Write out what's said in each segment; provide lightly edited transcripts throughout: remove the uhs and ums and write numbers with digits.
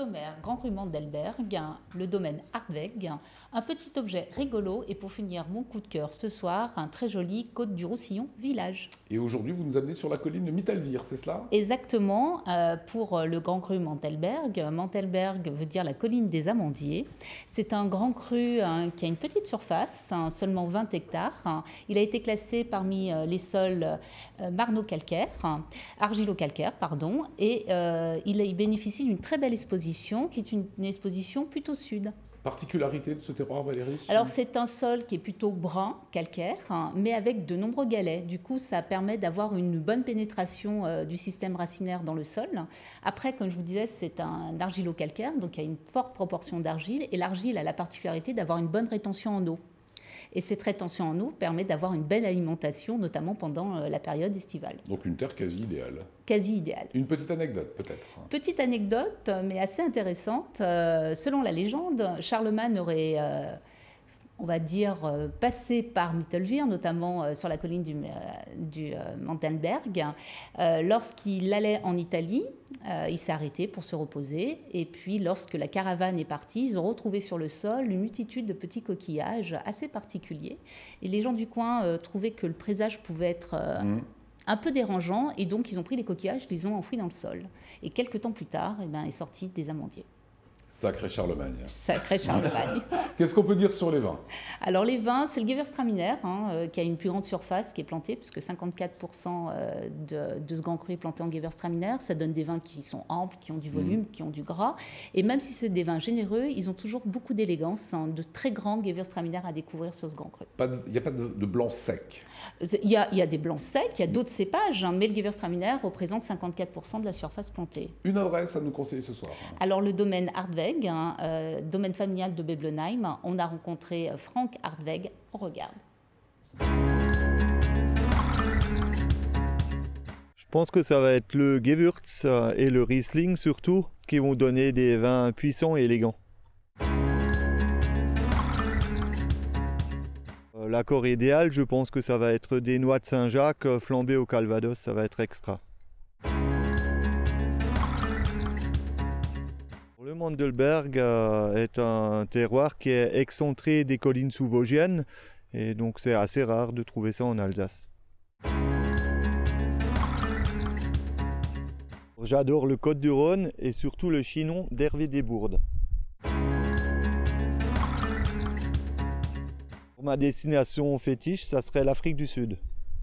sommaire, Grand Cru Mandelberg, le domaine Hartweg, un petit objet rigolo et pour finir mon coup de cœur ce soir, un très joli Côte du Roussillon village. Et aujourd'hui vous nous amenez sur la colline de Mittelwihr, c'est cela? Exactement, pour le Grand Cru Mandelberg. Mandelberg veut dire la colline des amandiers. C'est un grand cru qui a une petite surface, seulement 20 hectares. Il a été classé parmi les sols marno-calcaires, argilo-calcaires, pardon, et il bénéficie d'une très belle exposition, qui est une exposition plutôt sud. Particularité de ce terroir, Valérie? Alors c'est un sol qui est plutôt brun, calcaire, mais avec de nombreux galets. Du coup, ça permet d'avoir une bonne pénétration du système racinaire dans le sol. Après, comme je vous disais, c'est un argilo-calcaire, donc il y a une forte proportion d'argile. Et l'argile a la particularité d'avoir une bonne rétention en eau. Et cette rétention en eau permet d'avoir une belle alimentation, notamment pendant la période estivale. Donc une terre quasi idéale. Quasi idéale. Une petite anecdote peut-être? Petite anecdote, mais assez intéressante. Selon la légende, Charlemagne aurait, on va dire, passé par Mittelwihr, notamment sur la colline du Mandelberg. Lorsqu'il allait en Italie, il s'est arrêté pour se reposer. Et puis, lorsque la caravane est partie, ils ont retrouvé sur le sol une multitude de petits coquillages assez particuliers. Et les gens du coin trouvaient que le présage pouvait être un peu dérangeant. Et donc, ils ont pris les coquillages, ils les ont enfouis dans le sol. Et quelques temps plus tard, est sorti des amandiers. Sacré Charlemagne. Sacré Charlemagne. Qu'est-ce qu'on peut dire sur les vins? Alors les vins, c'est le Gewürztraminer qui a une plus grande surface qui est plantée, puisque 54% de ce grand cru est planté en Gewürztraminer. Ça donne des vins qui sont amples, qui ont du volume, qui ont du gras. Et même si c'est des vins généreux, ils ont toujours beaucoup d'élégance, de très grands Gewürztraminer à découvrir sur ce grand cru. Il n'y a pas de blanc sec? Il y a des blancs secs, il y a d'autres cépages, mais le Gewürztraminer représente 54% de la surface plantée. Une adresse à nous conseiller ce soir? Alors le domaine Hartweg, domaine familial de Beblenheim, on a rencontré Frank Hartweg, on regarde. Je pense que ça va être le Gewürz et le Riesling surtout qui vont donner des vins puissants et élégants. L'accord idéal, je pense que ça va être des noix de Saint-Jacques flambées au calvados, ça va être extra. Le Mandelberg est un terroir qui est excentré des collines sous-vosgiennes et donc c'est assez rare de trouver ça en Alsace. J'adore le Côtes-du-Rhône et surtout le Chinon d'Hervé Desbourdes. Pour ma destination fétiche, ça serait l'Afrique du Sud.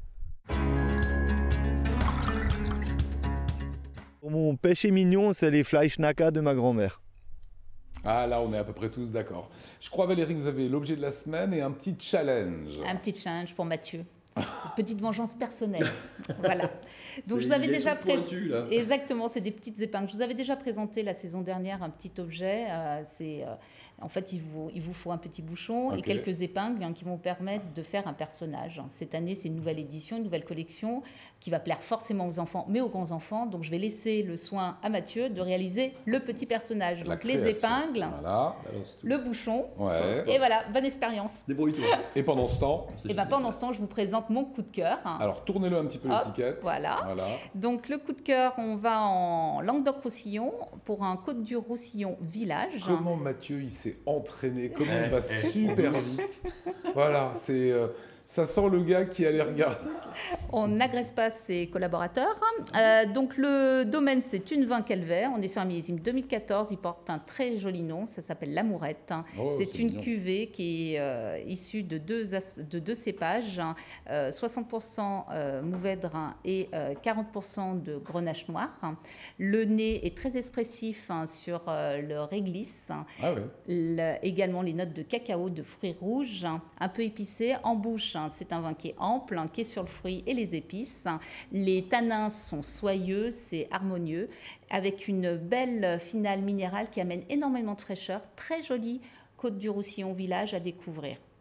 Pour mon péché mignon, c'est les Fleischnacker de ma grand-mère. Ah là, on est à peu près tous d'accord. Je crois, Valérie, que vous avez l'objet de la semaine et un petit challenge. Un petit challenge pour Mathieu. Petite vengeance personnelle. Voilà. Donc je vous avais déjà présenté. Exactement, c'est des petites épingles. Je vous avais déjà présenté la saison dernière un petit objet. En fait, il vous faut un petit bouchon et quelques épingles qui vont permettre de faire un personnage. Cette année, c'est une nouvelle édition, une nouvelle collection qui va plaire forcément aux enfants, mais aux grands-enfants. Donc, je vais laisser le soin à Mathieu de réaliser le petit personnage. Donc, les épingles, voilà, le bouchon. Ouais. Et voilà, bonne expérience. Débrouille-toi. Et pendant ce temps, pendant ce temps, je vous présente mon coup de cœur. Alors, tournez-le un petit peu l'étiquette. Voilà. Donc, le coup de cœur, on va en Languedoc-Roussillon pour un Côte du Roussillon village. Comment Mathieu, il s'est entraîné, comment il va super vite. Voilà, ça sent le gars qui allait regarder. On n'agresse pas ses collaborateurs. Donc le domaine, c'est une vin calvaire. On est sur un millésime 2014. Il porte un très joli nom. Ça s'appelle l'Amourette. C'est une cuvée qui est issue de deux cépages. 60% Mourvèdre et 40% de Grenache noir. Le nez est très expressif sur le réglisse. Ah ouais. Également les notes de cacao, de fruits rouges, un peu épicé. En bouche, c'est un vin qui est ample, qui est sur le fruit et les épices. Les tanins sont soyeux, c'est harmonieux, avec une belle finale minérale qui amène énormément de fraîcheur. Très jolie Côte du Roussillon village à découvrir.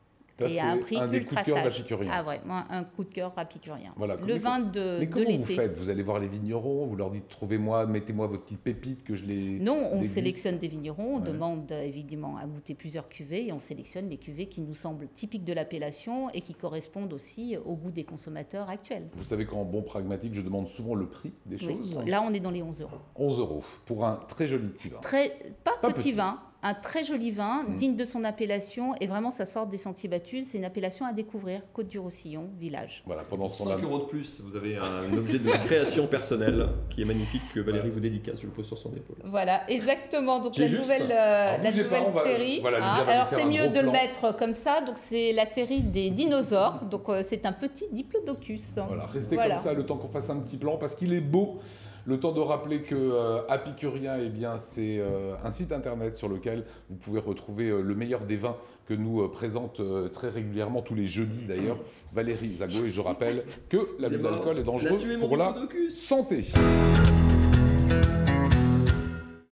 et à un prix des coups ultra de cœur sage. d'Apicurien. Ah ouais, moi, un coup de cœur apicurien. Voilà. Le vin de Mais comment vous l'été. faites? Vous allez voir les vignerons, vous leur dites trouvez-moi, mettez-moi vos petites pépites que je les. Non, on déguste. sélectionne des vignerons, on Ouais. demande évidemment à goûter plusieurs cuvées et on sélectionne les cuvées qui nous semblent typiques de l'appellation et qui correspondent aussi au goût des consommateurs actuels. Vous savez qu'en bon pragmatique, je demande souvent le prix des Oui. choses. Là, on est dans les 11 €. 11 € pour un très joli petit vin. Pas petit. petit vin, un très joli vin, digne de son appellation et vraiment ça sort des sentiers battus. C'est une appellation à découvrir, Côte-du-Roussillon, village. Voilà, pendant ce temps-là. 5 € de plus, vous avez un objet de création personnelle qui est magnifique que Valérie vous dédicace, je le pose sur son épaule. Voilà, exactement. Donc J'ai la juste. nouvelle, Alors, la bougez pas, nouvelle on va- série. voilà, Lydia va nous alors faire c'est un mieux gros de le plan. mettre comme ça. Donc c'est la série des dinosaures. Donc c'est un petit diplodocus. Voilà, restez Voilà. comme ça le temps qu'on fasse un petit plan parce qu'il est beau. Le temps de rappeler que Apicurien, eh bien, c'est un site internet sur lequel vous pouvez retrouver le meilleur des vins que nous présente très régulièrement, tous les jeudis d'ailleurs, Valérie Zago. Et je rappelle que l'abus d'alcool est dangereux pour la santé.